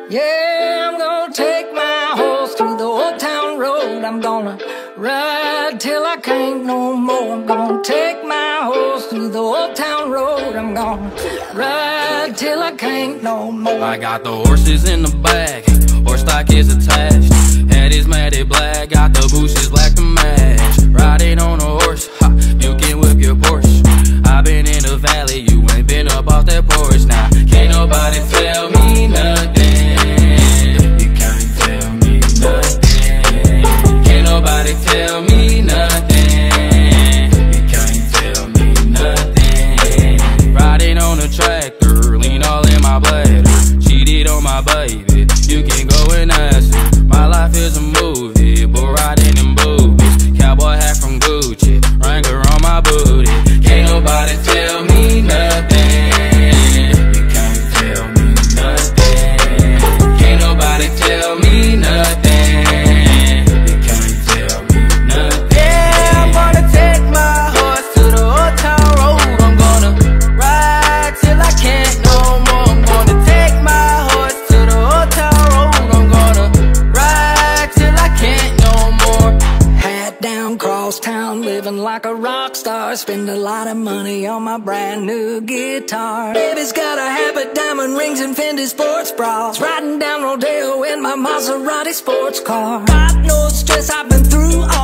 Yeah, I'm gonna take my horse through the old town road. I'm gonna ride till I can't no more. I'm gonna take my horse through the old town road. I'm gonna ride till I can't no more. I got the horses in the back, horse stock is attached. Head is matted black, got the bushes black to match. Riding on a horse, ha, you can whip your Porsche. I've been in the valley, you ain't been up off that porch. Now, can't nobody tell me nothing. You can't tell me nothing. Can't nobody tell me nothing. You can't tell me nothing. Riding on a tractor, lean all in my bladder. Cheated on my baby, you can go and ask her. My life is a movie, but riding in boobies. Cowboy hat from Gucci, Wrangler on my booty. Can't nobody tell me nothing. You can't tell me nothing. Can't nobody tell me nothing. You can't tell me nothing. Yeah, I'm gonna take my horse to the old town road. I'm gonna ride till I can't no more. I'm gonna take my horse to the old town road. I'm gonna ride till I can't no more. Hat down, cross town, living like a rock star. Spend a lot of money on my brand new guitar. Baby's got a habit, diamond rings and Fendi sports bras. Riding down Rodeo in my Maserati sports car. Got no stress, I've been through all